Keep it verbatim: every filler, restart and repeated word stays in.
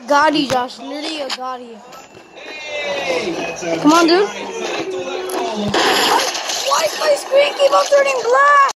Got you, Josh. Literally a got you. Come on, dude. Why is my screen keep on turning black?